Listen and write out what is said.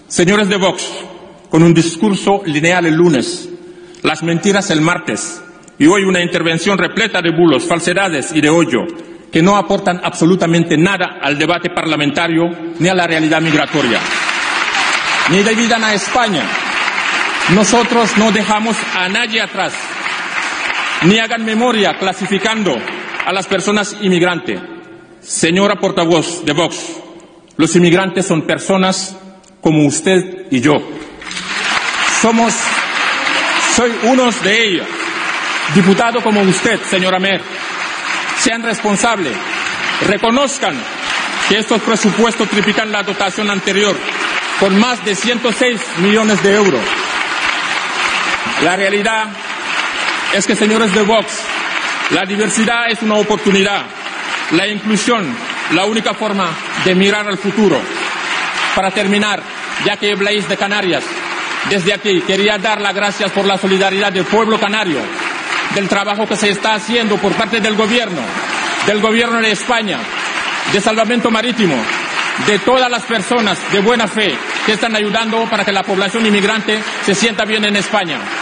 Señores de Vox, con un discurso lineal el lunes, las mentiras el martes y hoy una intervención repleta de bulos, falsedades y de odio que no aportan absolutamente nada al debate parlamentario ni a la realidad migratoria, ni dividan a España. Nosotros no dejamos a nadie atrás, ni hagan memoria clasificando a las personas inmigrantes. Señora portavoz de Vox, los inmigrantes son personas como usted y yo. Soy uno de ellos. Diputado como usted, señora Mer. Sean responsables. Reconozcan que estos presupuestos triplican la dotación anterior con más de 106 millones de euros. La realidad es que, señores de Vox, la diversidad es una oportunidad. La inclusión, la única forma de mirar al futuro. Para terminar, ya que habláis de Canarias, desde aquí quería dar las gracias por la solidaridad del pueblo canario, del trabajo que se está haciendo por parte del gobierno de España, de Salvamento Marítimo, de todas las personas de buena fe que están ayudando para que la población inmigrante se sienta bien en España.